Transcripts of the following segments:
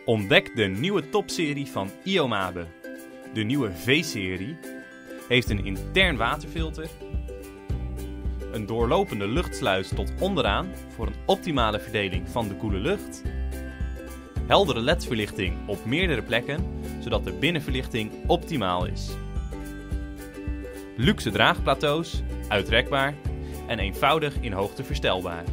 Ontdek de nieuwe topserie van Iomabe. De nieuwe V-serie heeft een intern waterfilter, een doorlopende luchtsluis tot onderaan voor een optimale verdeling van de koele lucht, heldere LED-verlichting op meerdere plekken, zodat de binnenverlichting optimaal is, luxe draagplateaus, uitrekbaar en eenvoudig in hoogte verstelbaar.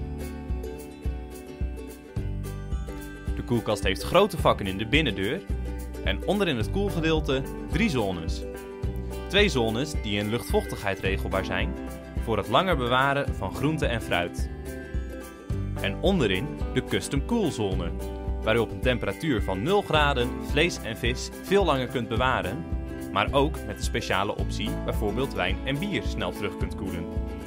De koelkast heeft grote vakken in de binnendeur en onderin het koelgedeelte 3 zones. 2 zones die in luchtvochtigheid regelbaar zijn voor het langer bewaren van groente en fruit. En onderin de custom koelzone, waar u op een temperatuur van 0 graden vlees en vis veel langer kunt bewaren, maar ook met de speciale optie bijvoorbeeld wijn en bier snel terug kunt koelen.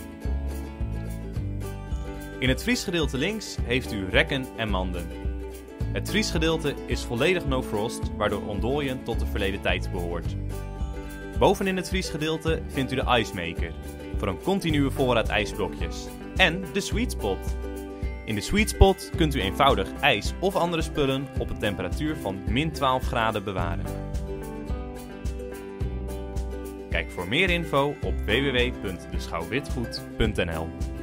In het vriesgedeelte links heeft u rekken en manden. Het vriesgedeelte is volledig no frost, waardoor ontdooien tot de verleden tijd behoort. Bovenin het vriesgedeelte vindt u de Ice Maker, voor een continue voorraad ijsblokjes. En de Sweet Spot. In de Sweet Spot kunt u eenvoudig ijs of andere spullen op een temperatuur van min 12 graden bewaren. Kijk voor meer info op www.deschouwwitgoed.nl.